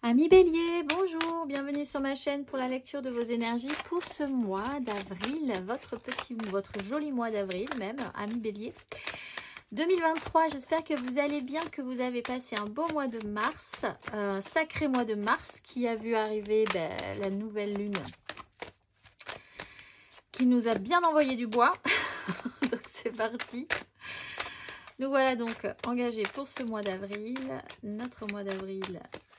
Amis Bélier, bonjour, bienvenue sur ma chaîne pour la lecture de vos énergies pour ce mois d'avril, votre joli mois d'avril même, Amis Bélier 2023. J'espère que vous allez bien, que vous avez passé un beau mois de mars, sacré mois de mars qui a vu arriver la nouvelle lune qui nous a bien envoyé du bois. Donc c'est parti. Nous voilà donc engagés pour ce mois d'avril, notre mois d'avril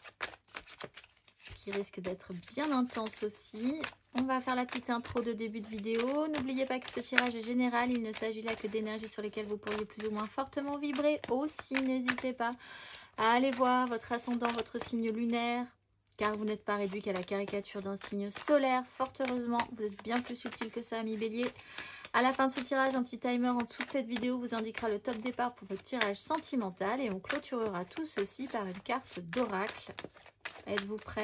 qui risque d'être bien intense aussi. On va faire la petite intro de début de vidéo. N'oubliez pas que ce tirage est général. Il ne s'agit là que d'énergies sur lesquelles vous pourriez plus ou moins fortement vibrer. Aussi, n'hésitez pas à aller voir votre ascendant, votre signe lunaire, car vous n'êtes pas réduit qu'à la caricature d'un signe solaire. Fort heureusement, vous êtes bien plus subtil que ça, amis Bélier. À la fin de ce tirage, un petit timer en dessous de cette vidéo vous indiquera le top départ pour votre tirage sentimental. Et on clôturera tout ceci par une carte d'oracle. Êtes-vous prêts ?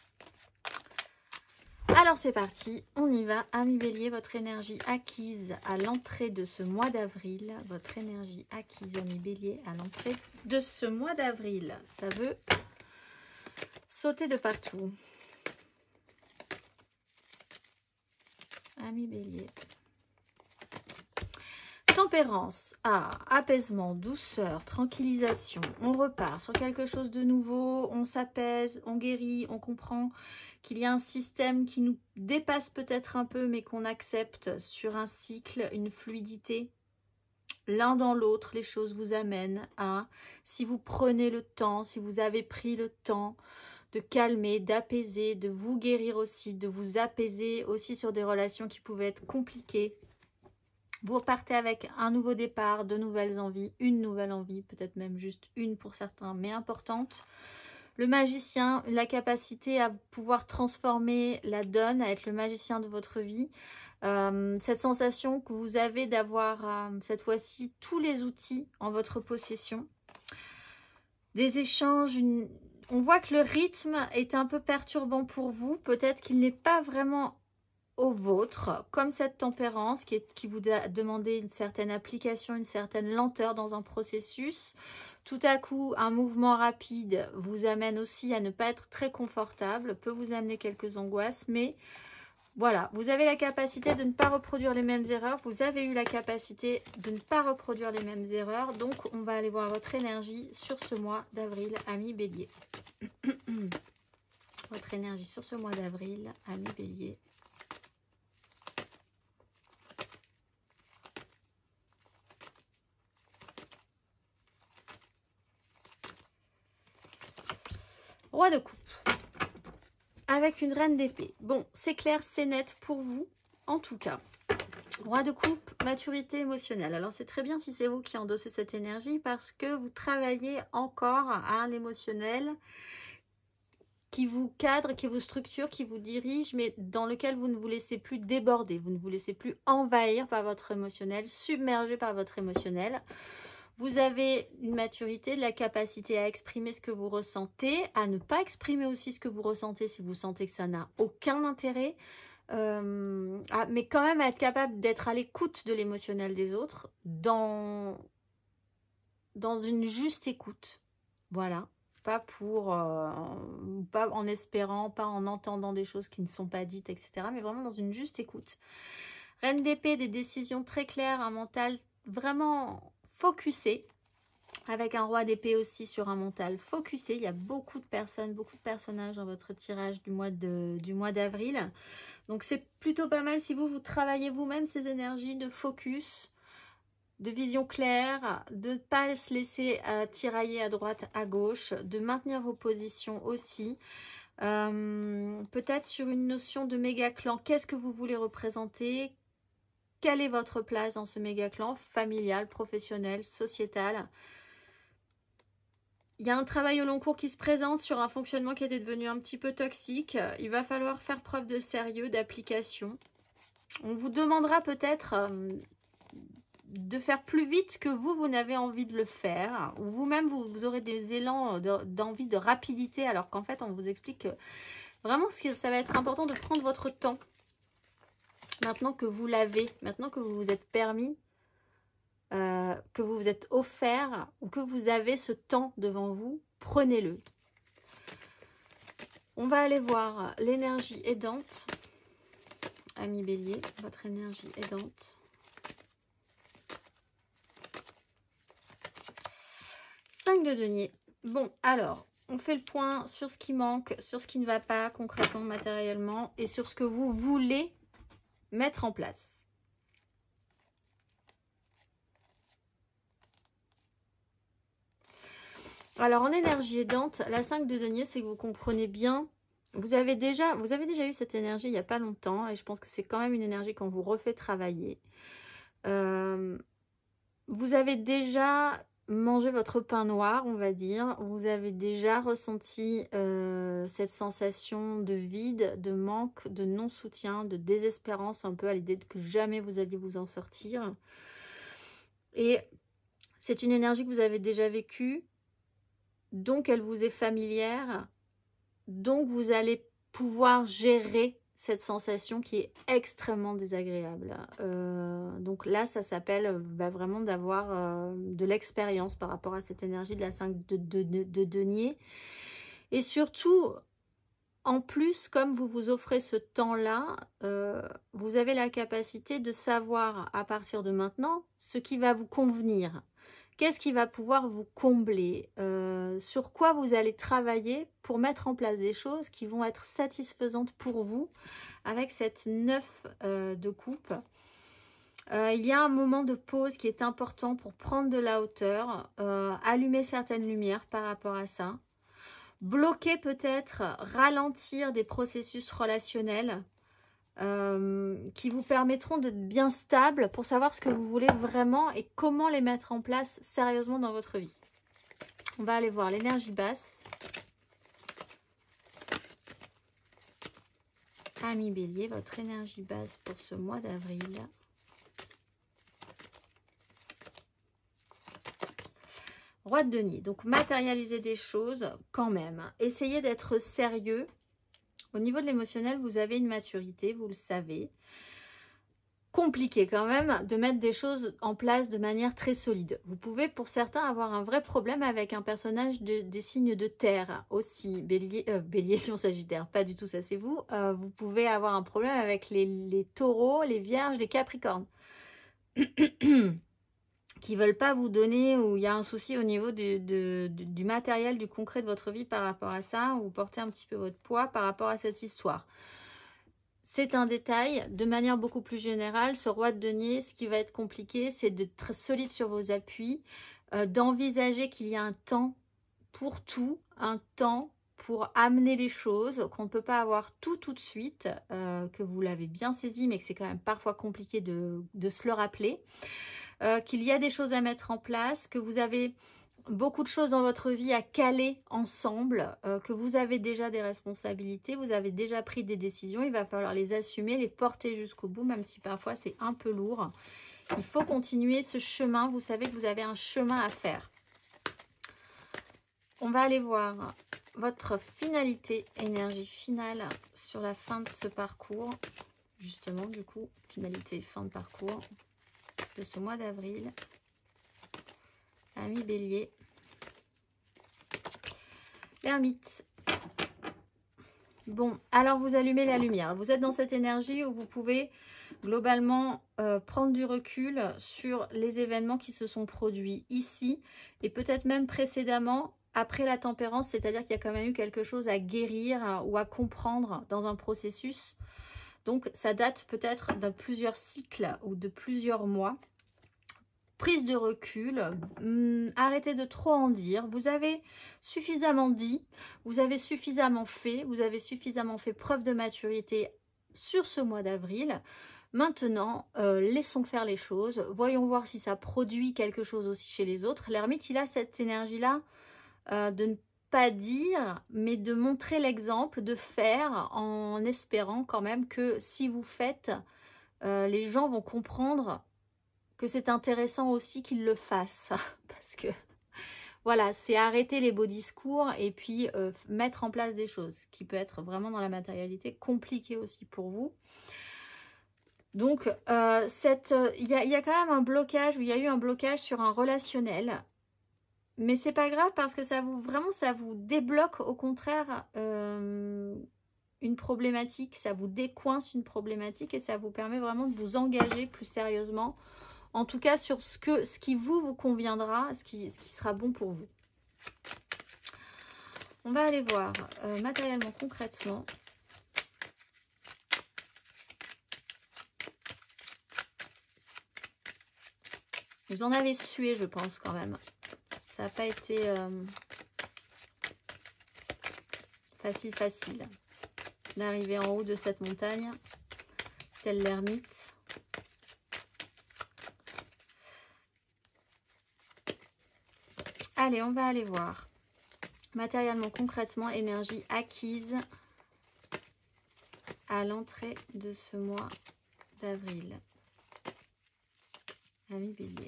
Alors c'est parti, on y va. Amis Bélier, votre énergie acquise à l'entrée de ce mois d'avril. Votre énergie acquise, amis Bélier, à l'entrée de ce mois d'avril. Ça veut sauter de partout. Amis Bélier. Tempérance, apaisement, douceur, tranquillisation. On repart sur quelque chose de nouveau, on s'apaise, on guérit, on comprend qu'il y a un système qui nous dépasse peut-être un peu, mais qu'on accepte sur un cycle, une fluidité. L'un dans l'autre, les choses vous amènent à, si vous prenez le temps, si vous avez pris le temps de calmer, d'apaiser, de vous guérir aussi, de vous apaiser aussi sur des relations qui pouvaient être compliquées. Vous repartez avec un nouveau départ, de nouvelles envies, une nouvelle envie, peut-être même juste une pour certains, mais importante. Le magicien, la capacité à pouvoir transformer la donne, à être le magicien de votre vie. Cette sensation que vous avez d'avoir cette fois-ci tous les outils en votre possession. Des échanges, on voit que le rythme est un peu perturbant pour vous. Peut-être qu'il n'est pas vraiment au vôtre, comme cette tempérance qui vous a demandé une certaine application, une certaine lenteur dans un processus. Tout à coup, un mouvement rapide vous amène aussi à ne pas être très confortable, peut vous amener quelques angoisses, mais voilà, vous avez la capacité de ne pas reproduire les mêmes erreurs, vous avez eu la capacité de ne pas reproduire les mêmes erreurs, donc on va aller voir votre énergie sur ce mois d'avril, amis Bélier. Votre énergie sur ce mois d'avril, amis Bélier. Roi de coupe, avec une reine d'épée. Bon, c'est clair, c'est net pour vous, en tout cas. Roi de coupe, maturité émotionnelle. Alors, c'est très bien si c'est vous qui endossez cette énergie parce que vous travaillez encore à un émotionnel qui vous cadre, qui vous structure, qui vous dirige, mais dans lequel vous ne vous laissez plus déborder. Vous ne vous laissez plus envahir par votre émotionnel, submerger par votre émotionnel. Vous avez une maturité, de la capacité à exprimer ce que vous ressentez, à ne pas exprimer aussi ce que vous ressentez si vous sentez que ça n'a aucun intérêt, mais quand même à être capable d'être à l'écoute de l'émotionnel des autres, dans une juste écoute. Voilà, pas pas en espérant, pas en entendant des choses qui ne sont pas dites, etc. Mais vraiment dans une juste écoute. Reine d'épée, des décisions très claires, un mental vraiment focusé, avec un roi d'épée aussi sur un mental focusé. Il y a beaucoup de personnes, beaucoup de personnages dans votre tirage du mois d'avril. Donc c'est plutôt pas mal si vous travaillez vous-même ces énergies de focus, de vision claire, de ne pas se laisser tirailler à droite, à gauche, de maintenir vos positions aussi. Peut-être sur une notion de méga clan. Qu'est-ce que vous voulez représenter ? Quelle est votre place dans ce méga clan familial, professionnel, sociétal? Il y a un travail au long cours qui se présente sur un fonctionnement qui était devenu un petit peu toxique. Il va falloir faire preuve de sérieux, d'application. On vous demandera peut-être de faire plus vite que vous n'avez envie de le faire. Ou vous-même, vous aurez des élans d'envie de rapidité, alors qu'en fait, on vous explique que vraiment, ça va être important de prendre votre temps. Maintenant que vous l'avez, maintenant que vous vous êtes permis, que vous vous êtes offert, ou que vous avez ce temps devant vous, prenez-le. On va aller voir l'énergie aidante. Ami Bélier, votre énergie aidante. 5 de denier. Bon, alors, on fait le point sur ce qui manque, sur ce qui ne va pas concrètement, matériellement, et sur ce que vous voulez mettre en place. Alors, en énergie aidante, la 5 de denier, c'est que vous comprenez bien. Vous avez déjà eu cette énergie il n'y a pas longtemps, et je pense que c'est quand même une énergie qu'on vous refait travailler. Vous avez déjà mangé votre pain noir, on va dire. Vous avez déjà ressenti cette sensation de vide, de manque, de non-soutien, de désespérance, un peu à l'idée que jamais vous alliez vous en sortir. Et c'est une énergie que vous avez déjà vécue, donc elle vous est familière, donc vous allez pouvoir gérer cette sensation qui est extrêmement désagréable. Donc là, ça s'appelle vraiment d'avoir de l'expérience par rapport à cette énergie de la 5 de denier. Et surtout, en plus, comme vous vous offrez ce temps-là, vous avez la capacité de savoir à partir de maintenant ce qui va vous convenir. Qu'est-ce qui va pouvoir vous combler? Sur quoi vous allez travailler pour mettre en place des choses qui vont être satisfaisantes pour vous avec cette 9 de coupe. Il y a un moment de pause qui est important pour prendre de la hauteur, allumer certaines lumières par rapport à ça, bloquer peut-être, ralentir des processus relationnels qui vous permettront d'être bien stable pour savoir ce que vous voulez vraiment et comment les mettre en place sérieusement dans votre vie. On va aller voir l'énergie basse. Ami Bélier, votre énergie basse pour ce mois d'avril. Roi de denier, donc matérialiser des choses quand même. Essayez d'être sérieux. Au niveau de l'émotionnel, vous avez une maturité, vous le savez. Compliqué quand même de mettre des choses en place de manière très solide. Vous pouvez pour certains avoir un vrai problème avec un personnage des signes de terre aussi. Bélier, Lion, Sagittaire, pas du tout ça c'est vous. Vous pouvez avoir un problème avec les taureaux, les vierges, les capricornes. Qui ne veulent pas vous donner, ou il y a un souci au niveau du matériel, du concret de votre vie par rapport à ça, ou vous portez un petit peu votre poids par rapport à cette histoire. C'est un détail. De manière beaucoup plus générale, ce roi de denier, ce qui va être compliqué, c'est d'être solide sur vos appuis, d'envisager qu'il y a un temps pour tout, un temps pour amener les choses, qu'on ne peut pas avoir tout de suite, que vous l'avez bien saisi, mais que c'est quand même parfois compliqué de se le rappeler. Qu'il y a des choses à mettre en place, que vous avez beaucoup de choses dans votre vie à caler ensemble, que vous avez déjà des responsabilités, vous avez déjà pris des décisions, il va falloir les assumer, les porter jusqu'au bout, même si parfois c'est un peu lourd. Il faut continuer ce chemin, vous savez que vous avez un chemin à faire. On va aller voir votre finalité, énergie finale sur la fin de ce parcours. Justement, du coup, finalité, fin de parcours de ce mois d'avril. Ami Bélier. L'ermite. Bon, alors vous allumez la lumière. Vous êtes dans cette énergie où vous pouvez globalement prendre du recul sur les événements qui se sont produits ici et peut-être même précédemment après la tempérance, c'est-à-dire qu'il y a quand même eu quelque chose à guérir ou à comprendre dans un processus. Donc ça date peut-être de plusieurs cycles ou de plusieurs mois. Prise de recul, arrêtez de trop en dire, vous avez suffisamment dit, vous avez suffisamment fait preuve de maturité sur ce mois d'avril. Maintenant, laissons faire les choses, voyons voir si ça produit quelque chose aussi chez les autres. L'ermite, il a cette énergie-là de ne pas dire, mais de montrer l'exemple, de faire en espérant quand même que si vous faites, les gens vont comprendre que c'est intéressant aussi qu'ils le fassent. Parce que, voilà, c'est arrêter les beaux discours et puis mettre en place des choses, qui peut être vraiment dans la matérialité compliqué aussi pour vous. Donc, il y a quand même un blocage, il y a eu un blocage sur un relationnel. Mais c'est pas grave parce que ça vous débloque au contraire une problématique, ça vous décoince une problématique et ça vous permet vraiment de vous engager plus sérieusement, en tout cas sur ce qui vous conviendra, ce qui sera bon pour vous. On va aller voir matériellement, concrètement. Vous en avez sué, je pense, quand même. Ça n'a pas été facile d'arriver en haut de cette montagne, tel l'ermite. Allez, on va aller voir. Matériellement, concrètement, énergie acquise à l'entrée de ce mois d'avril. Ami Bélier.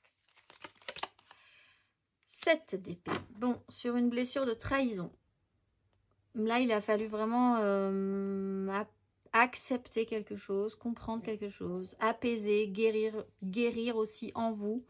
7 d'épée. Bon, sur une blessure de trahison. Là, il a fallu vraiment accepter quelque chose, comprendre quelque chose, apaiser, guérir aussi en vous.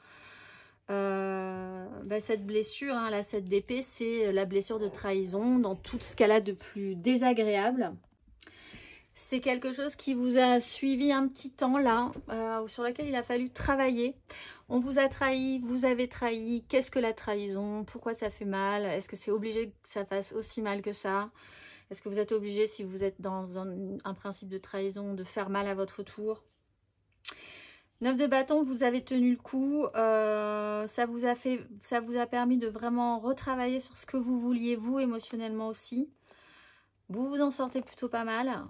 Cette blessure, hein, la 7 d'épée, c'est la blessure de trahison dans tout ce qu'elle a de plus désagréable. C'est quelque chose qui vous a suivi un petit temps là, sur lequel il a fallu travailler. On vous a trahi, vous avez trahi. Qu'est-ce que la trahison? Pourquoi ça fait mal? Est-ce que c'est obligé que ça fasse aussi mal que ça? Est-ce que vous êtes obligé, si vous êtes dans un principe de trahison, de faire mal à votre tour? 9 de bâton, vous avez tenu le coup. Ça vous a permis de vraiment retravailler sur ce que vous vouliez, vous, émotionnellement aussi. Vous vous en sortez plutôt pas mal.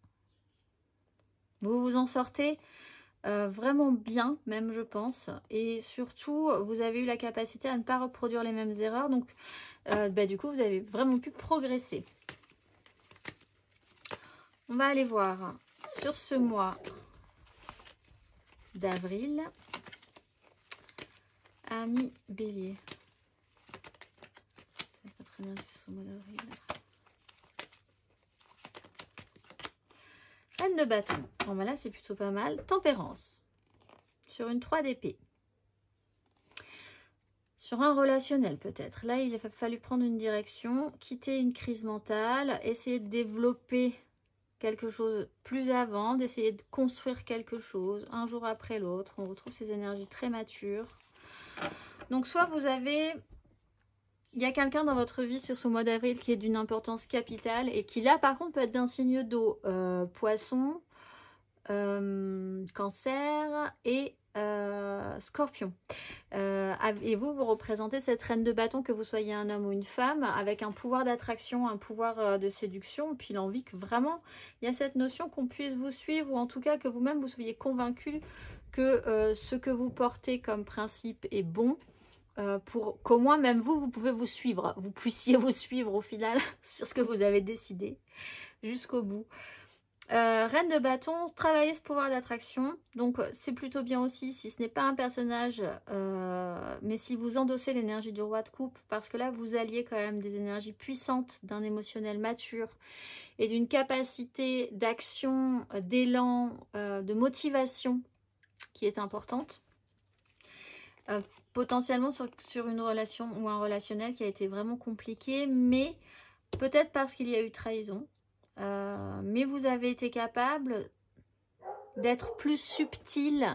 Vous vous en sortez vraiment bien, même je pense. Et surtout, vous avez eu la capacité à ne pas reproduire les mêmes erreurs. Donc, du coup, vous avez vraiment pu progresser. On va aller voir sur ce mois d'avril. Ami Bélier. Votre énergie sur le mois d'avril. Reine de bâton. Bon, ben là, c'est plutôt pas mal. Tempérance. Sur une 3 d'épée. Sur un relationnel, peut-être. Là, il a fallu prendre une direction, quitter une crise mentale, essayer de développer quelque chose plus avant, d'essayer de construire quelque chose un jour après l'autre. On retrouve ces énergies très matures. Donc, soit vous avez... Il y a quelqu'un dans votre vie sur ce mois d'avril qui est d'une importance capitale et qui là par contre peut être d'un signe d'eau, poisson, cancer et scorpion. Et vous représentez cette reine de bâton, que vous soyez un homme ou une femme, avec un pouvoir d'attraction, un pouvoir de séduction, puis l'envie que vraiment il y a cette notion qu'on puisse vous suivre, ou en tout cas que vous-même vous soyez convaincu que ce que vous portez comme principe est bon. Pour qu'au moins même vous pouvez vous suivre, vous puissiez vous suivre au final sur ce que vous avez décidé jusqu'au bout. Reine de bâton, travaillez ce pouvoir d'attraction, donc c'est plutôt bien aussi si ce n'est pas un personnage, mais si vous endossez l'énergie du roi de coupe, parce que là vous alliez quand même des énergies puissantes, d'un émotionnel mature et d'une capacité d'action, d'élan, de motivation qui est importante. Potentiellement sur une relation ou un relationnel qui a été vraiment compliqué, mais peut-être parce qu'il y a eu trahison. Mais vous avez été capable d'être plus subtil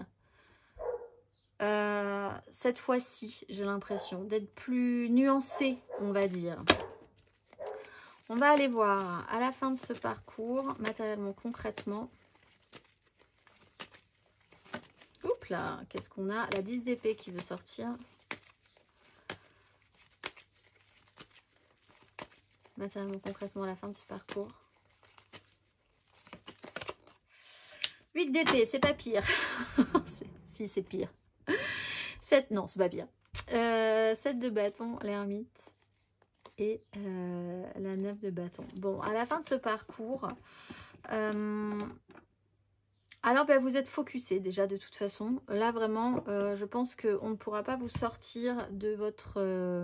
cette fois-ci, j'ai l'impression, d'être plus nuancé, on va dire. On va aller voir à la fin de ce parcours, matériellement, concrètement. Oups là, qu'est-ce qu'on a? La 10 d'épée qui veut sortir. Matériellement, concrètement, à la fin de ce parcours. 8 d'épée, c'est pas pire. Si, c'est pire. 7, non, c'est pas pire. 7 de bâton, l'ermite. Et la 9 de bâton. Bon, à la fin de ce parcours... Alors, vous êtes focusé déjà de toute façon. Là, vraiment, je pense qu'on ne pourra pas vous sortir de votre...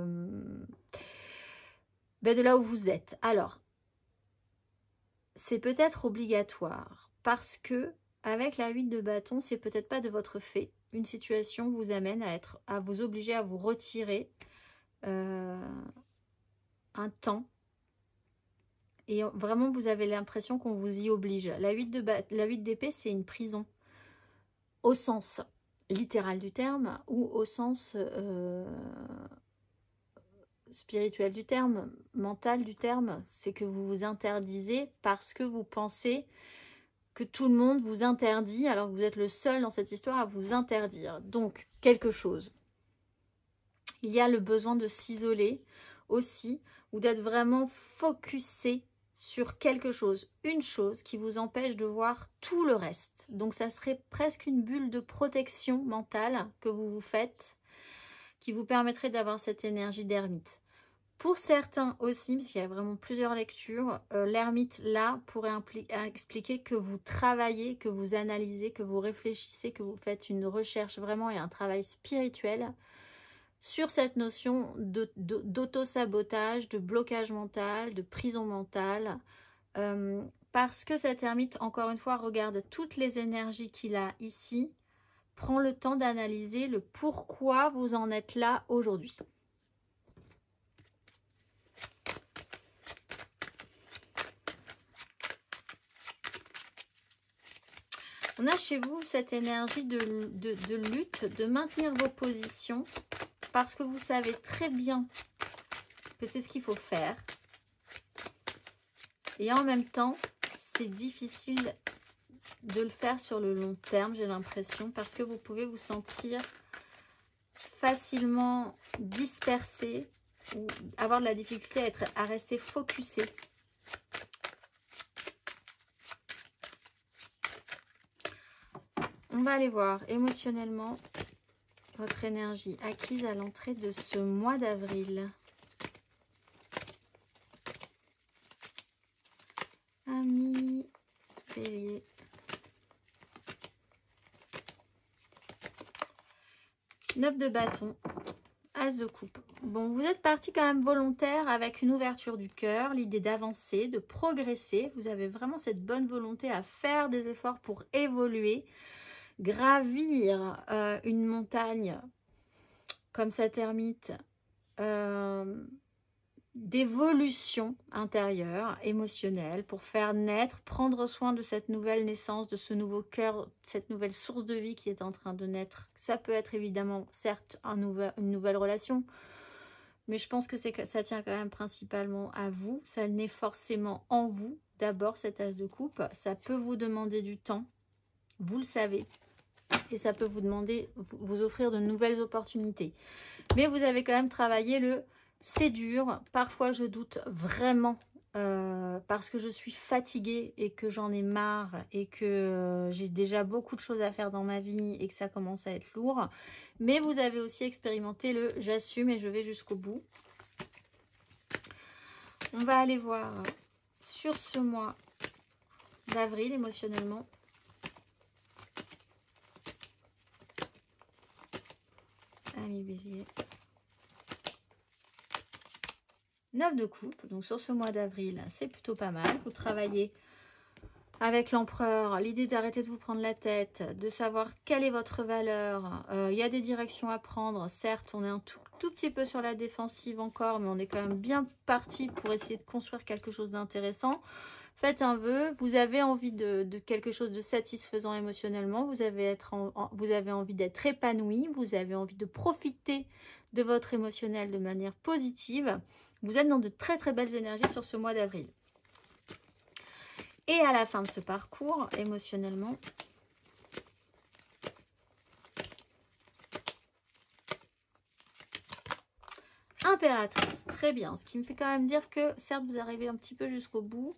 de là où vous êtes. Alors, c'est peut-être obligatoire parce que avec la 8 de bâton, c'est peut-être pas de votre fait. Une situation vous amène à vous obliger à vous retirer un temps. Et vraiment, vous avez l'impression qu'on vous y oblige. La 8 d'épée, c'est une prison. Au sens littéral du terme ou au sens spirituel du terme, mental du terme. C'est que vous vous interdisez parce que vous pensez que tout le monde vous interdit, alors que vous êtes le seul dans cette histoire à vous interdire. Donc, quelque chose. Il y a le besoin de s'isoler aussi, ou d'être vraiment focusé sur quelque chose, une chose qui vous empêche de voir tout le reste. Donc ça serait presque une bulle de protection mentale que vous vous faites, qui vous permettrait d'avoir cette énergie d'ermite. Pour certains aussi, parce qu'il y a vraiment plusieurs lectures, l'ermite là pourrait expliquer que vous travaillez, que vous analysez, que vous réfléchissez, que vous faites une recherche vraiment et un travail spirituel sur cette notion d'auto-sabotage, de blocage mental, de prison mentale, parce que cet ermite, encore une fois, regarde toutes les énergies qu'il a ici, prend le temps d'analyser le pourquoi vous en êtes là aujourd'hui. On a chez vous cette énergie de lutte, de maintenir vos positions, parce que vous savez très bien que c'est ce qu'il faut faire. Et en même temps, c'est difficile de le faire sur le long terme, j'ai l'impression, parce que vous pouvez vous sentir facilement dispersé ou avoir de la difficulté à rester focusé. On va aller voir émotionnellement votre énergie acquise à l'entrée de ce mois d'avril. Amis Bélier. Neuf de bâton. As de coupe. Bon, vous êtes parti quand même volontaire avec une ouverture du cœur, l'idée d'avancer, de progresser. Vous avez vraiment cette bonne volonté à faire des efforts pour évoluer, gravir une montagne comme cet ermite, d'évolution intérieure, émotionnelle, pour faire naître, prendre soin de cette nouvelle naissance, de ce nouveau cœur, cette nouvelle source de vie qui est en train de naître. Ça peut être évidemment, certes, une nouvelle relation, mais je pense que ça tient quand même principalement à vous. Ça naît forcément en vous, d'abord, cet as de coupe. Ça peut vous demander du temps, vous le savez, et ça peut vous demander, vous offrir de nouvelles opportunités. Mais vous avez quand même travaillé le « c'est dur », parfois je doute vraiment parce que je suis fatiguée et que j'en ai marre et que j'ai déjà beaucoup de choses à faire dans ma vie et que ça commence à être lourd. Mais vous avez aussi expérimenté le « j'assume et je vais jusqu'au bout ». On va aller voir sur ce mois d'avril émotionnellement. Amis Bélier. 9 de coupe, donc sur ce mois d'avril, c'est plutôt pas mal. Vous travaillez avec l'empereur, l'idée d'arrêter de vous prendre la tête, de savoir quelle est votre valeur. Il y a des directions à prendre. Certes, on est un tout petit peu sur la défensive encore, mais on est quand même bien parti pour essayer de construire quelque chose d'intéressant. Faites un vœu, vous avez envie de quelque chose de satisfaisant émotionnellement, vous avez envie d'être épanoui, vous avez envie de profiter de votre émotionnel de manière positive. Vous êtes dans de très très belles énergies sur ce mois d'avril. Et à la fin de ce parcours, émotionnellement, impératrice, très bien. Ce qui me fait quand même dire que certes vous arrivez un petit peu jusqu'au bout.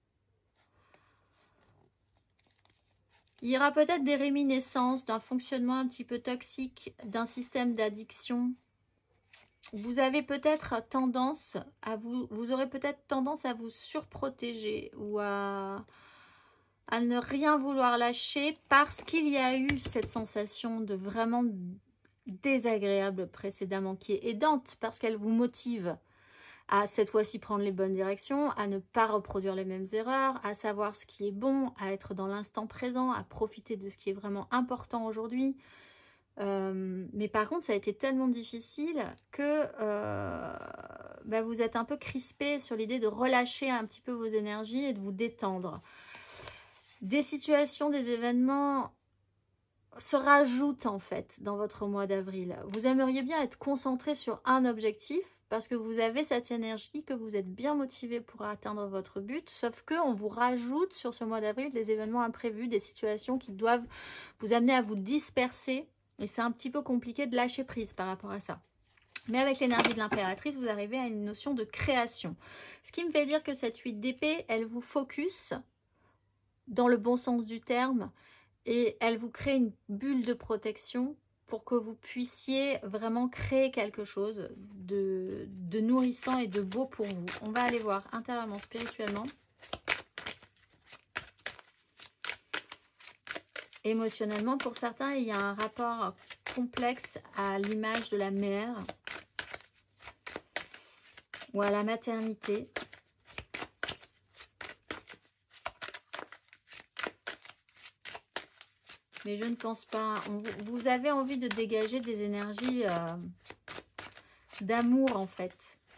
Il y aura peut-être des réminiscences d'un fonctionnement un petit peu toxique, d'un système d'addiction. Vous avez peut-être tendance à vous aurez peut-être tendance à vous surprotéger ou à ne rien vouloir lâcher parce qu'il y a eu cette sensation de vraiment désagréable précédemment qui est aidante parce qu'elle vous motive à cette fois-ci prendre les bonnes directions, à ne pas reproduire les mêmes erreurs, à savoir ce qui est bon, à être dans l'instant présent, à profiter de ce qui est vraiment important aujourd'hui. Mais par contre, ça a été tellement difficile que vous êtes un peu crispé sur l'idée de relâcher un petit peu vos énergies et de vous détendre. Des situations, des événements se rajoutent en fait dans votre mois d'avril. Vous aimeriez bien être concentré sur un objectif parce que vous avez cette énergie, que vous êtes bien motivé pour atteindre votre but, sauf que on vous rajoute sur ce mois d'avril des événements imprévus, des situations qui doivent vous amener à vous disperser et c'est un petit peu compliqué de lâcher prise par rapport à ça. Mais avec l'énergie de l'impératrice, vous arrivez à une notion de création. Ce qui me fait dire que cette 8 d'épée, elle vous focus dans le bon sens du terme et elle vous crée une bulle de protection pour que vous puissiez vraiment créer quelque chose de nourrissant et de beau pour vous. On va aller voir intérieurement, spirituellement, émotionnellement. Pour certains, il y a un rapport complexe à l'image de la mère ou à la maternité. Mais je ne pense pas. Vous avez envie de dégager des énergies d'amour, en fait.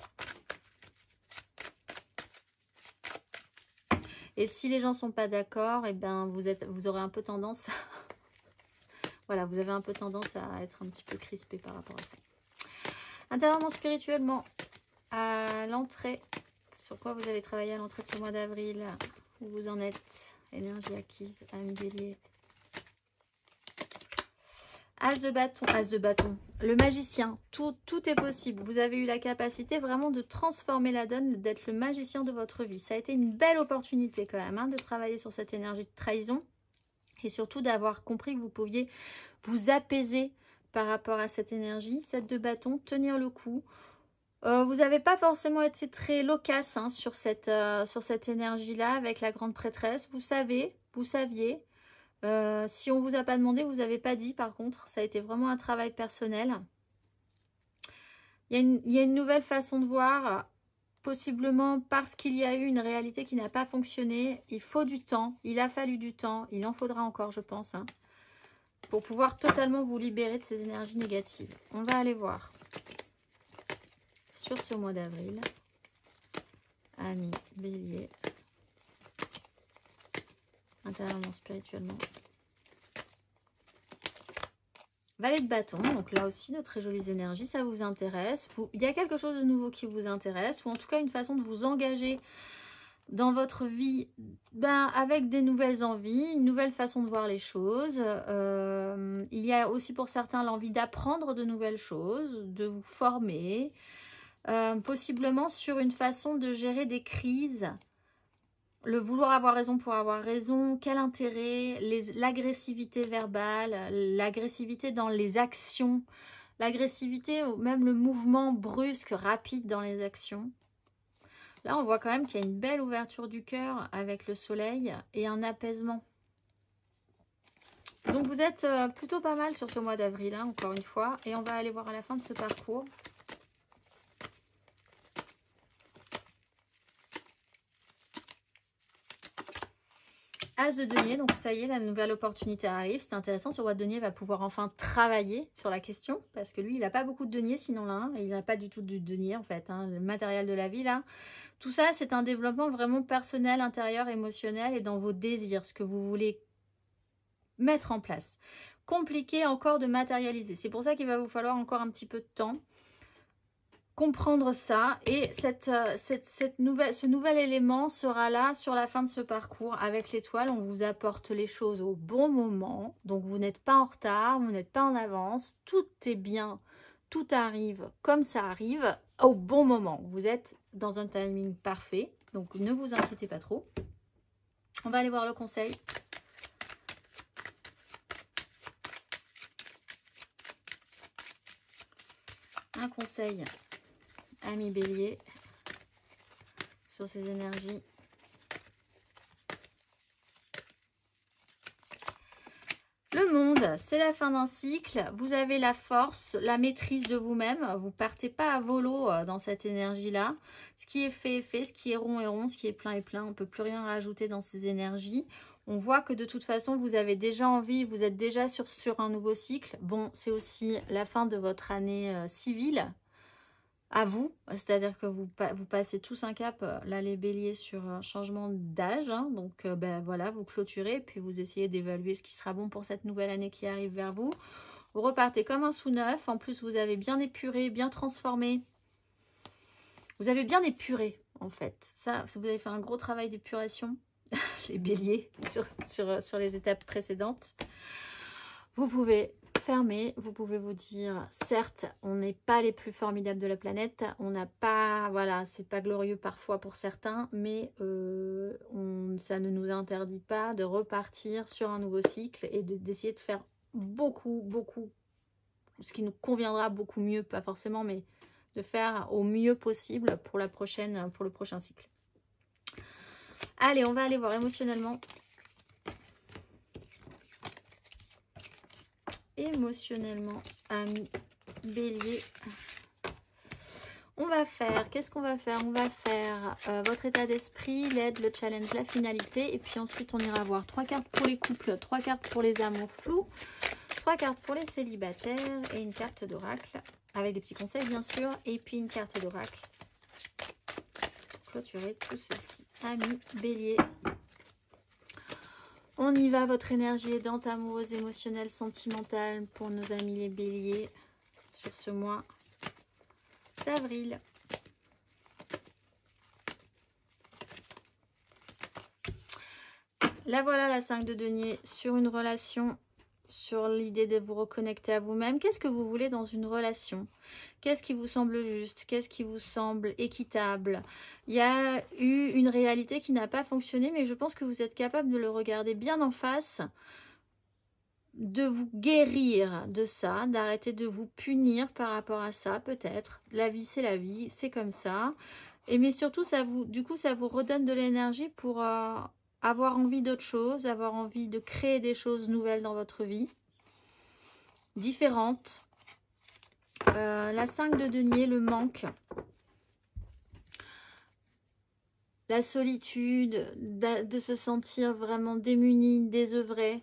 Et si les gens ne sont pas d'accord, eh ben vous aurez un peu tendance à... Voilà, vous avez un peu tendance à être un petit peu crispé par rapport à ça. Intérieurement, spirituellement, à l'entrée, sur quoi vous avez travaillé à l'entrée de ce mois d'avril, où vous en êtes, énergie acquise, âme bélier. As de bâton, le magicien, tout est possible. Vous avez eu la capacité vraiment de transformer la donne, d'être le magicien de votre vie. Ça a été une belle opportunité quand même, de travailler sur cette énergie de trahison et surtout d'avoir compris que vous pouviez vous apaiser par rapport à cette énergie. 7 de bâton, tenir le coup. Vous n'avez pas forcément été très loquace sur cette énergie-là avec la grande prêtresse. Vous saviez. Si on ne vous a pas demandé, vous n'avez pas dit par contre. Ça a été vraiment un travail personnel. Il y a une nouvelle façon de voir, possiblement parce qu'il y a eu une réalité qui n'a pas fonctionné. Il faut du temps, il a fallu du temps, il en faudra encore je pense, pour pouvoir totalement vous libérer de ces énergies négatives. On va aller voir sur ce mois d'avril. Amis, bélier. Intérieurement, spirituellement. Valet de bâton, donc là aussi de très jolies énergies, ça vous intéresse. Il y a quelque chose de nouveau qui vous intéresse, ou en tout cas une façon de vous engager dans votre vie avec des nouvelles envies, une nouvelle façon de voir les choses. Il y a aussi pour certains l'envie d'apprendre de nouvelles choses, de vous former, possiblement sur une façon de gérer des crises. Le vouloir avoir raison pour avoir raison, quel intérêt, l'agressivité verbale, l'agressivité dans les actions, l'agressivité ou même le mouvement brusque, rapide dans les actions. Là, on voit quand même qu'il y a une belle ouverture du cœur avec le soleil et un apaisement. Donc, vous êtes plutôt pas mal sur ce mois d'avril, encore une fois. Et on va aller voir à la fin de ce parcours. As de denier, donc ça y est, la nouvelle opportunité arrive. C'est intéressant, ce roi de denier va pouvoir enfin travailler sur la question. Parce que lui, il n'a pas beaucoup de denier, sinon là, il n'a pas du tout de denier en fait. Le matériel de la vie là. Tout ça, c'est un développement vraiment personnel, intérieur, émotionnel et dans vos désirs, ce que vous voulez mettre en place. Compliqué encore de matérialiser. C'est pour ça qu'il va vous falloir encore un petit peu de temps. Comprendre ça et ce nouvel élément sera là sur la fin de ce parcours avec l'étoile. On vous apporte les choses au bon moment, donc vous n'êtes pas en retard, vous n'êtes pas en avance, tout est bien, tout arrive comme ça arrive au bon moment. Vous êtes dans un timing parfait, donc ne vous inquiétez pas trop. On va aller voir le conseil. Un conseil. Amis bélier, sur ces énergies. Le monde, c'est la fin d'un cycle. Vous avez la force, la maîtrise de vous-même. Vous ne partez pas à volo dans cette énergie-là. Ce qui est fait est fait, ce qui est rond est rond, ce qui est plein est plein. On ne peut plus rien rajouter dans ces énergies. On voit que de toute façon, vous avez déjà envie, vous êtes déjà sur un nouveau cycle. Bon, c'est aussi la fin de votre année civile à vous. C'est-à-dire que vous passez tous un cap, là les béliers, sur un changement d'âge. Hein. Donc ben, voilà, vous clôturez, puis vous essayez d'évaluer ce qui sera bon pour cette nouvelle année qui arrive vers vous. Vous repartez comme un sous neuf. En plus, vous avez bien épuré, bien transformé. Vous avez bien épuré, en fait. Ça, vous avez fait un gros travail d'épuration. Les béliers sur les étapes précédentes. Vous pouvez fermer, vous pouvez vous dire, certes, on n'est pas les plus formidables de la planète, on n'a pas, voilà, c'est pas glorieux parfois pour certains, mais ça ne nous interdit pas de repartir sur un nouveau cycle et d'essayer de faire beaucoup, ce qui nous conviendra beaucoup mieux, pas forcément, mais de faire au mieux possible pour le prochain cycle. Allez, on va aller voir émotionnellement. Émotionnellement, amis bélier. On va faire, qu'est-ce qu'on va faire? On va faire votre état d'esprit, l'aide, le challenge, la finalité. Et puis ensuite, on ira voir 3 cartes pour les couples, 3 cartes pour les amours flous, 3 cartes pour les célibataires et une carte d'oracle. Avec des petits conseils, bien sûr. Et puis une carte d'oracle. Clôturer tout ceci. Amis bélier. On y va, votre énergie aidante, amoureuse, émotionnelle, sentimentale pour nos amis les béliers sur ce mois d'avril. Là voilà la 5 de denier sur une relation, sur l'idée de vous reconnecter à vous-même. Qu'est-ce que vous voulez dans une relation? Qu'est-ce qui vous semble juste? Qu'est-ce qui vous semble équitable? Il y a eu une réalité qui n'a pas fonctionné, mais je pense que vous êtes capable de le regarder bien en face, de vous guérir de ça, d'arrêter de vous punir par rapport à ça, peut-être. La vie, c'est la vie, c'est comme ça. Et mais surtout, ça vous redonne de l'énergie pour avoir envie d'autre chose, avoir envie de créer des choses nouvelles dans votre vie, différentes. La 5 de denier, le manque, la solitude, de se sentir vraiment démuni, désœuvré.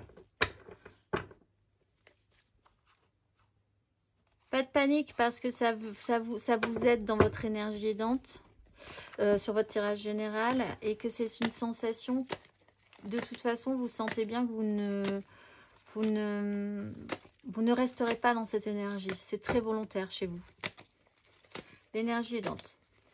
Pas de panique parce que ça vous aide dans votre énergie aidante, sur votre tirage général, et que c'est une sensation, de toute façon, vous sentez bien que vous ne resterez pas dans cette énergie. C'est très volontaire chez vous. L'énergie aidante.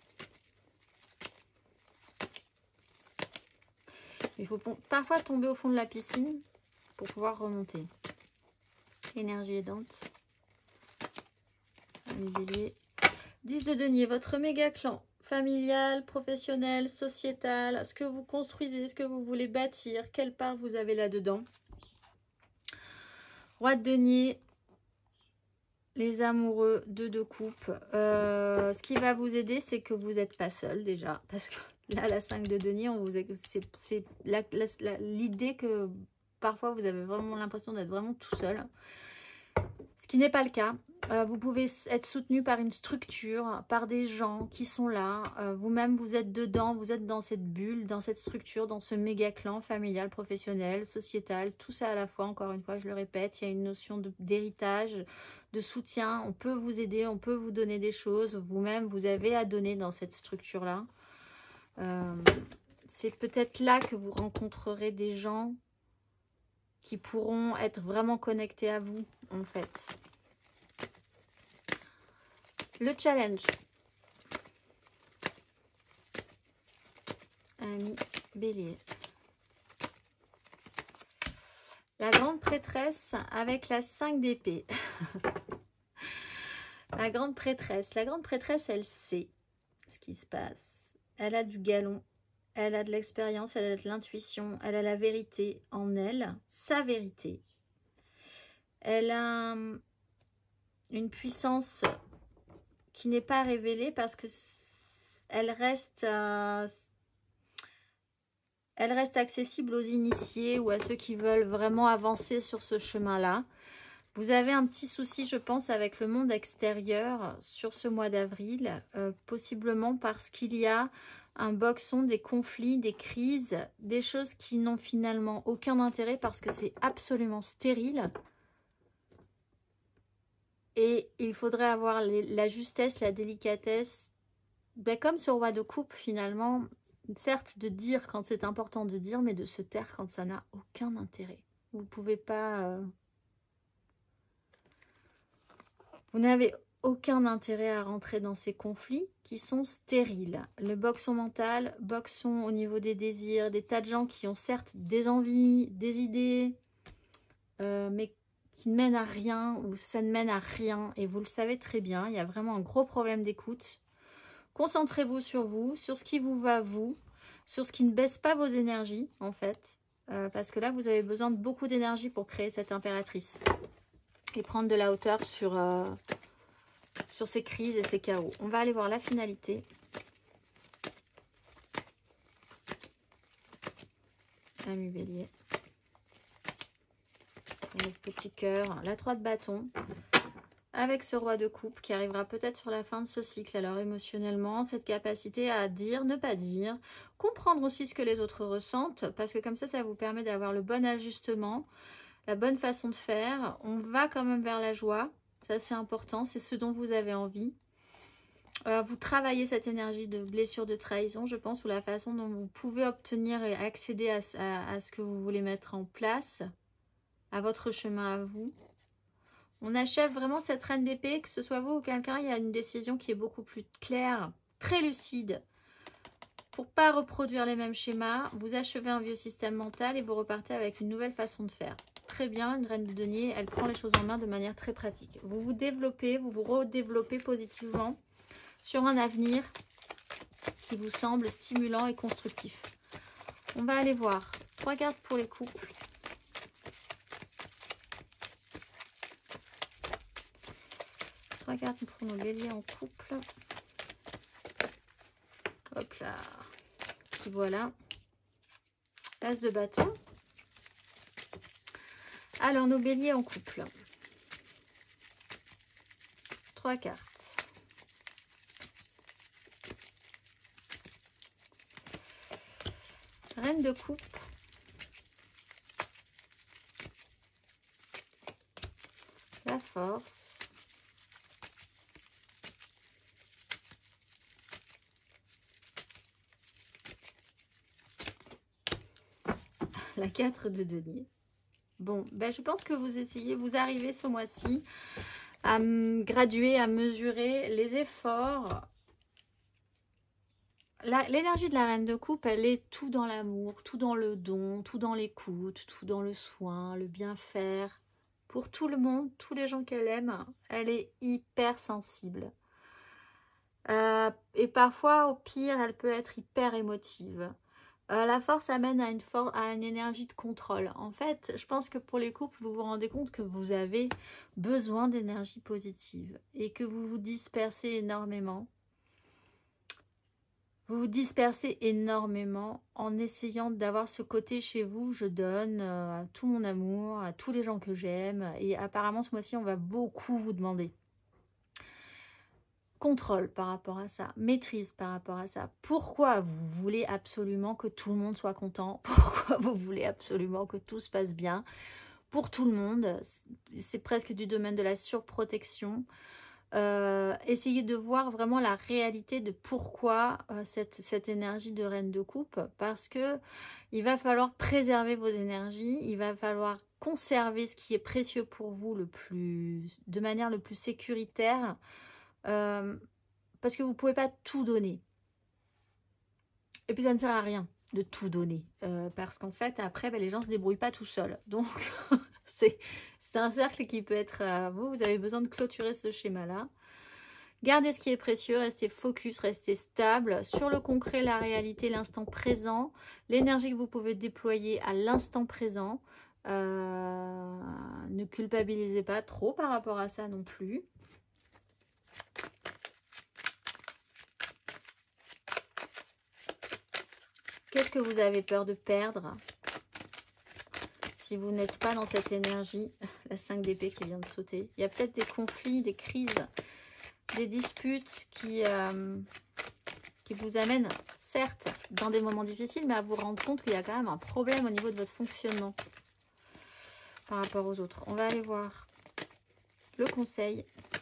Il faut parfois tomber au fond de la piscine pour pouvoir remonter. Énergie aidante. 10 de denier, votre méga clan familial, professionnel, sociétal, ce que vous construisez, ce que vous voulez bâtir, quelle part vous avez là-dedans. Roi de denier, les amoureux, 2 de coupe. Ce qui va vous aider, c'est que vous n'êtes pas seul déjà, parce que là, la 5 de denier, c'est l'idée que parfois vous avez vraiment l'impression d'être vraiment tout seul. Ce qui n'est pas le cas. Vous pouvez être soutenu par une structure, par des gens qui sont là. Vous-même, vous êtes dedans, vous êtes dans cette bulle, dans cette structure, dans ce méga clan familial, professionnel, sociétal. Tout ça à la fois, encore une fois, je le répète, il y a une notion d'héritage, de soutien. On peut vous aider, on peut vous donner des choses. Vous-même, vous avez à donner dans cette structure-là. C'est peut-être là que vous rencontrerez des gens qui pourront être vraiment connectés à vous, en fait. Le challenge. Ami bélier. La grande prêtresse avec la 5 d'épée. La grande prêtresse, elle sait ce qui se passe. Elle a du galon. Elle a de l'expérience, elle a de l'intuition, elle a la vérité en elle, sa vérité. Elle a une puissance qui n'est pas révélée parce que elle reste accessible aux initiés ou à ceux qui veulent vraiment avancer sur ce chemin-là. Vous avez un petit souci, je pense, avec le monde extérieur sur ce mois d'avril, possiblement parce qu'il y a un boxon, des conflits, des crises, des choses qui n'ont finalement aucun intérêt parce que c'est absolument stérile. Et il faudrait avoir la justesse, la délicatesse, ben comme ce roi de coupe finalement, certes de dire quand c'est important de dire, mais de se taire quand ça n'a aucun intérêt. Vous ne pouvez pas... Vous n'avez aucun intérêt à rentrer dans ces conflits qui sont stériles. Le boxon mental, boxon au niveau des désirs, des tas de gens qui ont certes des envies, des idées, mais qui ne mènent à rien, ou ça ne mène à rien, et vous le savez très bien, il y a vraiment un gros problème d'écoute. Concentrez-vous, sur ce qui vous va vous, sur ce qui ne baisse pas vos énergies, en fait, parce que là, vous avez besoin de beaucoup d'énergie pour créer cette impératrice, et prendre de la hauteur sur ces crises et ces chaos. On va aller voir la finalité. Ami Bélier. Notre petit cœur. La 3 de bâton. Avec ce roi de coupe qui arrivera peut-être sur la fin de ce cycle. Alors émotionnellement, cette capacité à dire, ne pas dire. Comprendre aussi ce que les autres ressentent. Parce que comme ça vous permet d'avoir le bon ajustement. La bonne façon de faire. On va quand même vers la joie. Ça, c'est important. C'est ce dont vous avez envie. Vous travaillez cette énergie de blessure, de trahison, je pense, ou la façon dont vous pouvez obtenir et accéder à ce que vous voulez mettre en place, à votre chemin à vous. On achève vraiment cette reine d'épée, que ce soit vous ou quelqu'un, il y a une décision qui est beaucoup plus claire, très lucide. Pour pas reproduire les mêmes schémas, vous achevez un vieux système mental et vous repartez avec une nouvelle façon de faire. Très bien, une reine de denier, elle prend les choses en main de manière très pratique. Vous vous développez, vous vous redéveloppez positivement sur un avenir qui vous semble stimulant et constructif. On va aller voir 3 cartes pour les couples. Trois cartes pour nos béliers en couple. Hop là. Et voilà. L'as de bâton. Alors, nos béliers en couple. 3 cartes. Reine de coupe. La force. La 4 de denier. Bon, ben je pense que vous arrivez ce mois-ci à graduer, à mesurer les efforts. L'énergie de la reine de coupe, elle est tout dans l'amour, tout dans le don, tout dans l'écoute, tout dans le soin, le bien faire. Pour tout le monde, tous les gens qu'elle aime, elle est hyper sensible. Et parfois, au pire, elle peut être hyper émotive. La force amène à une énergie de contrôle. En fait, je pense que pour les couples, vous vous rendez compte que vous avez besoin d'énergie positive et que vous vous dispersez énormément. Vous vous dispersez énormément en essayant d'avoir ce côté chez vous. Je donne tout mon amour à tous les gens que j'aime. Et apparemment, ce mois-ci, on va beaucoup vous demander. Contrôle par rapport à ça, maîtrise par rapport à ça. Pourquoi vous voulez absolument que tout le monde soit content? Pourquoi vous voulez absolument que tout se passe bien pour tout le monde? C'est presque du domaine de la surprotection. Essayez de voir vraiment la réalité de pourquoi cette énergie de reine de coupe. Parce que il va falloir préserver vos énergies, il va falloir conserver ce qui est précieux pour vous de manière le plus sécuritaire. Parce que vous ne pouvez pas tout donner. Et puis ça ne sert à rien de tout donner. Parce qu'en fait, après, les gens ne se débrouillent pas tout seuls. Donc, c'est un cercle qui peut être à vous. Vous avez besoin de clôturer ce schéma-là. Gardez ce qui est précieux, restez focus, restez stable. Sur le concret, la réalité, l'instant présent. L'énergie que vous pouvez déployer à l'instant présent. Ne culpabilisez pas trop par rapport à ça non plus. Qu'est-ce que vous avez peur de perdre si vous n'êtes pas dans cette énergie? La 5 d'épée qui vient de sauter. Il y a peut-être des conflits, des crises, des disputes qui vous amènent certes, dans des moments difficiles, mais à vous rendre compte qu'il y a quand même un problème au niveau de votre fonctionnement par rapport aux autres. On va aller voir le conseil.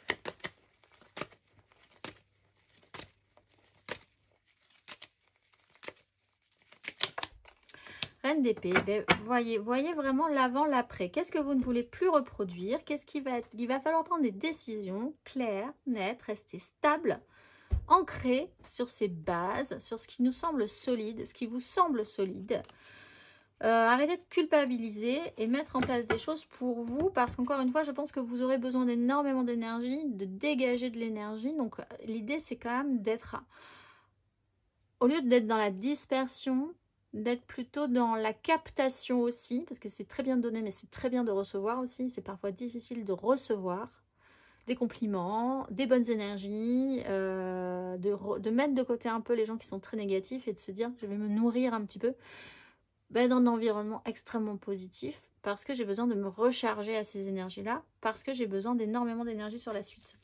Reine d'épée, ben, voyez vraiment l'avant, l'après. Qu'est-ce que vous ne voulez plus reproduire? Qu'est-ce qui va être? Il va falloir prendre des décisions claires, nettes, rester stable, ancré sur ses bases, sur ce qui nous semble solide, ce qui vous semble solide. Arrêtez de culpabiliser et mettre en place des choses pour vous, parce qu'encore une fois, je pense que vous aurez besoin d'énormément d'énergie, de dégager de l'énergie. Donc, l'idée, c'est quand même d'être, au lieu d'être dans la dispersion, d'être plutôt dans la captation aussi, parce que c'est très bien de donner, mais c'est très bien de recevoir aussi. C'est parfois difficile de recevoir des compliments, des bonnes énergies, de mettre de côté un peu les gens qui sont très négatifs et de se dire, je vais me nourrir un petit peu dans un environnement extrêmement positif, parce que j'ai besoin de me recharger à ces énergies-là, parce que j'ai besoin d'énormément d'énergie sur la suite.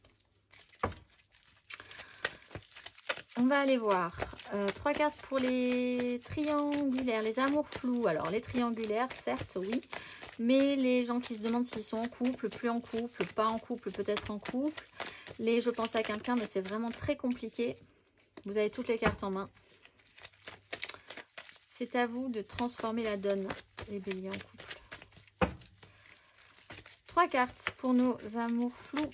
On va aller voir 3 cartes pour les triangulaires, les amours flous. Alors les triangulaires, certes, oui, mais les gens qui se demandent s'ils sont en couple, plus en couple, pas en couple, peut-être en couple. Je pense à quelqu'un, mais c'est vraiment très compliqué. Vous avez toutes les cartes en main. C'est à vous de transformer la donne, les béliers en couple. 3 cartes pour nos amours flous.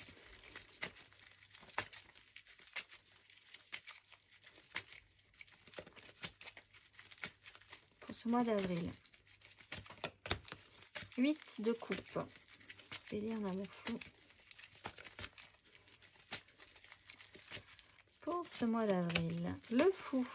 Pour ce mois d'avril. 8 de coupe. Bélier en amour flou. Pour ce mois d'avril. Le fou.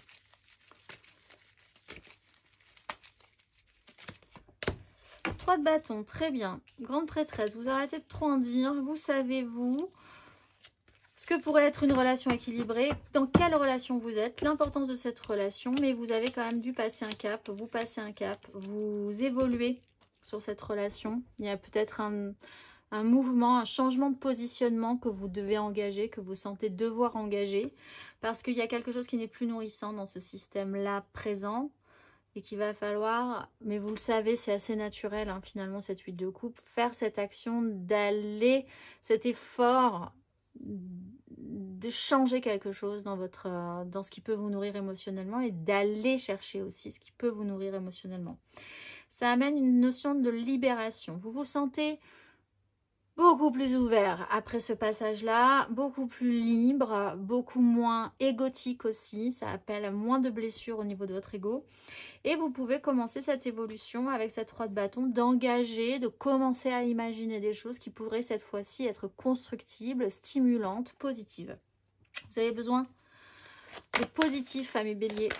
3 de bâton, très bien. Grande prêtresse, vous arrêtez de trop en dire. Vous savez, vous, ce que pourrait être une relation équilibrée, dans quelle relation vous êtes, l'importance de cette relation, mais vous avez quand même dû passer un cap. Vous passez un cap, vous évoluez sur cette relation. Il y a peut-être un mouvement, un changement de positionnement que vous devez engager, que vous sentez devoir engager, parce qu'il y a quelque chose qui n'est plus nourrissant dans ce système-là présent. Et qu'il va falloir, mais vous le savez, c'est assez naturel hein, finalement cette 8 de coupe, faire cette action d'aller, cet effort de changer quelque chose dans ce qui peut vous nourrir émotionnellement et d'aller chercher aussi ce qui peut vous nourrir émotionnellement. Ça amène une notion de libération. Vous vous sentez beaucoup plus ouvert après ce passage-là, beaucoup plus libre, beaucoup moins égotique aussi. Ça appelle à moins de blessures au niveau de votre ego. Et vous pouvez commencer cette évolution avec cette 3 de bâton, d'engager, de commencer à imaginer des choses qui pourraient cette fois-ci être constructibles, stimulantes, positives. Vous avez besoin de positif, famille Bélier.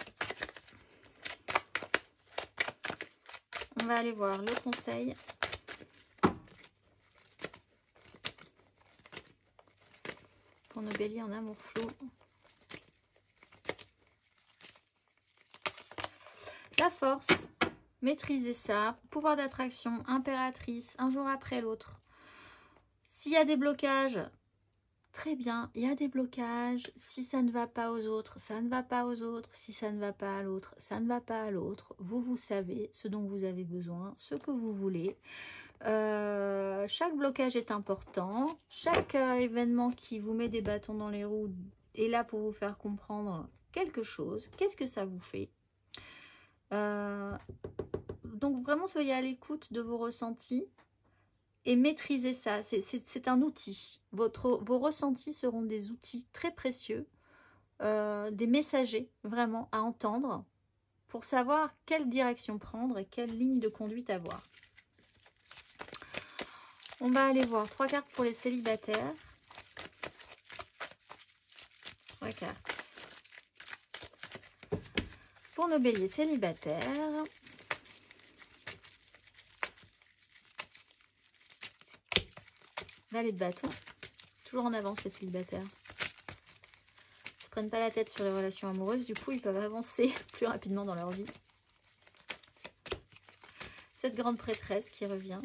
On va aller voir le conseil. Pour nos béliers en amour flou. La force, maîtrisez ça. Pouvoir d'attraction, impératrice, un jour après l'autre. S'il y a des blocages, très bien, il y a des blocages. Si ça ne va pas aux autres, ça ne va pas aux autres. Si ça ne va pas à l'autre, ça ne va pas à l'autre. Vous savez ce dont vous avez besoin, ce que vous voulez. Chaque blocage est important. Chaque événement qui vous met des bâtons dans les roues est là pour vous faire comprendre quelque chose. Qu'est-ce que ça vous fait? Donc vraiment soyez à l'écoute de vos ressentis et maîtrisez ça. C'est un outil. Vos ressentis seront des outils très précieux, des messagers vraiment à entendre pour savoir quelle direction prendre et quelle ligne de conduite avoir. On va aller voir 3 cartes pour les célibataires. 3 cartes. Pour nos béliers célibataires. Valet de bâton. Toujours en avance les célibataires. Ils ne se prennent pas la tête sur les relations amoureuses. Du coup, ils peuvent avancer plus rapidement dans leur vie. Cette grande prêtresse qui revient.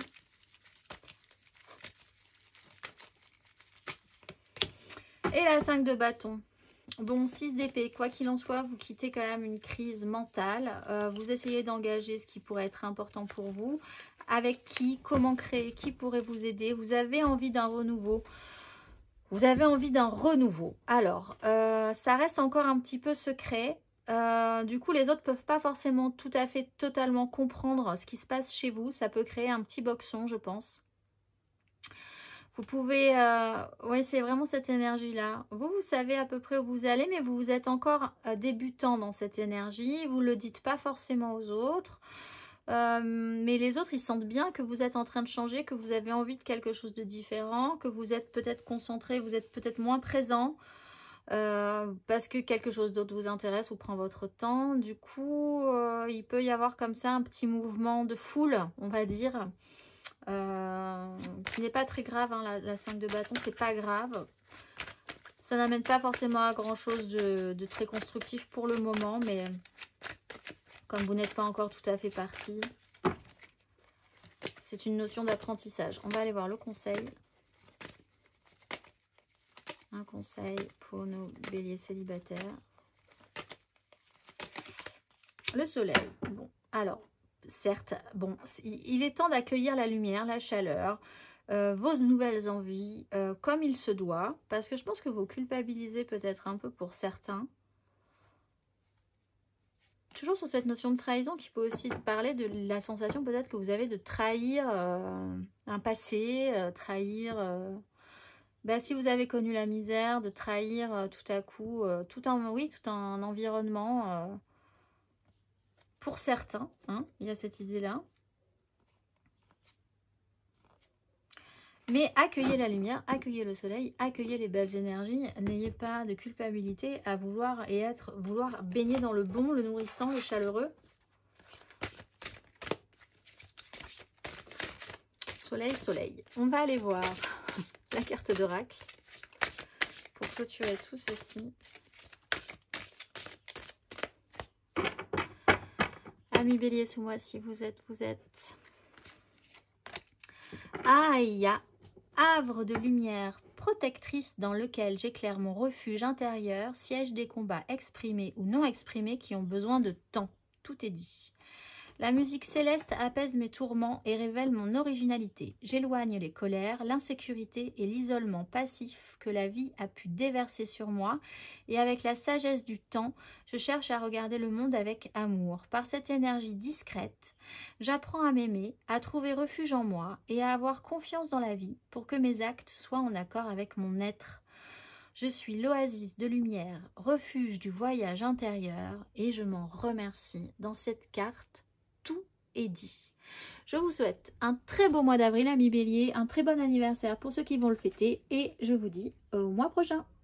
Et la 5 de bâton. Bon, 6 d'épée, quoi qu'il en soit, vous quittez quand même une crise mentale. Vous essayez d'engager ce qui pourrait être important pour vous. Avec qui, comment créer, qui pourrait vous aider. Vous avez envie d'un renouveau. Vous avez envie d'un renouveau. Alors, ça reste encore un petit peu secret. Du coup, les autres peuvent pas forcément tout à fait totalement comprendre ce qui se passe chez vous. Ça peut créer un petit boxon, je pense. Vous pouvez... oui, c'est vraiment cette énergie-là. Vous savez à peu près où vous allez, mais vous êtes encore débutant dans cette énergie. Vous ne le dites pas forcément aux autres. Mais les autres, ils sentent bien que vous êtes en train de changer, que vous avez envie de quelque chose de différent, que vous êtes peut-être concentré, vous êtes peut-être moins présent. Parce que quelque chose d'autre vous intéresse ou prend votre temps. Du coup, il peut y avoir comme ça un petit mouvement de foule, on va dire. Qui n'est pas très grave, hein, la 5 de bâton, c'est pas grave. Ça n'amène pas forcément à grand chose de très constructif pour le moment, mais comme vous n'êtes pas encore tout à fait parti, c'est une notion d'apprentissage. On va aller voir le conseil. Un conseil pour nos béliers célibataires. Le soleil. Bon, alors... Certes, bon, il est temps d'accueillir la lumière, la chaleur, vos nouvelles envies, comme il se doit, parce que je pense que vous culpabilisez peut-être un peu pour certains. Toujours sur cette notion de trahison qui peut aussi parler de la sensation peut-être que vous avez de trahir un passé, trahir... si vous avez connu la misère, de trahir tout à coup tout un environnement... Pour certains, hein, il y a cette idée-là. Mais accueillez la lumière, accueillez le soleil, accueillez les belles énergies. N'ayez pas de culpabilité à vouloir baigner dans le bon, le nourrissant, le chaleureux. Soleil, soleil. On va aller voir la carte d'oracle pour clôturer tout ceci. Amis bélier, sous moi si vous êtes. Aïe, havre de lumière protectrice dans lequel j'éclaire mon refuge intérieur, siège des combats exprimés ou non exprimés qui ont besoin de temps. Tout est dit. La musique céleste apaise mes tourments et révèle mon originalité. J'éloigne les colères, l'insécurité et l'isolement passif que la vie a pu déverser sur moi. Et avec la sagesse du temps, je cherche à regarder le monde avec amour. Par cette énergie discrète, j'apprends à m'aimer, à trouver refuge en moi et à avoir confiance dans la vie pour que mes actes soient en accord avec mon être. Je suis l'oasis de lumière, refuge du voyage intérieur et je m'en remercie. Dans cette carte, tout est dit. Je vous souhaite un très beau mois d'avril, amis béliers, un très bon anniversaire pour ceux qui vont le fêter et je vous dis au mois prochain.